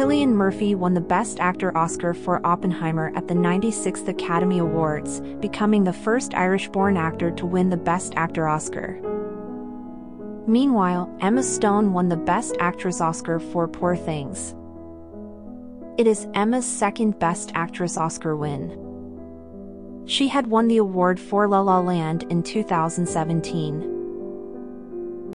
Cillian Murphy won the Best Actor Oscar for Oppenheimer at the 96th Academy Awards, becoming the first Irish-born actor to win the Best Actor Oscar. Meanwhile, Emma Stone won the Best Actress Oscar for Poor Things. It is Emma's second Best Actress Oscar win. She had won the award for La La Land in 2017.